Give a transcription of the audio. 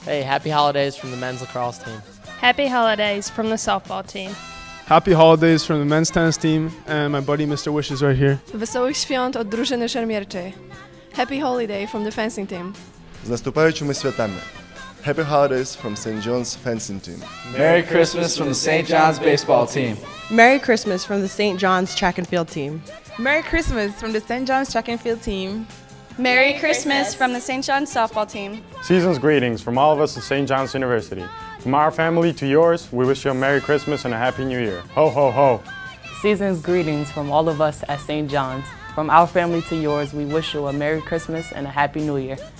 Hey, happy holidays from the men's lacrosse team. Happy holidays from the softball team. Happy holidays from the men's tennis team and my buddy Mr. Wish is right here. Wesołych świąt od drużyny szermierczej. Happy holiday from the fencing team. Z наступаючими святами. Happy holidays from St. John's fencing team. Merry Christmas from the St. John's baseball team. Merry Christmas from the St. John's track and field team. Merry Christmas from the St. John's track and field team. Merry Christmas from the St. John's softball team. Season's greetings from all of us at St. John's University. From our family to yours, we wish you a Merry Christmas and a Happy New Year. Ho, ho, ho. Season's greetings from all of us at St. John's. From our family to yours, we wish you a Merry Christmas and a Happy New Year.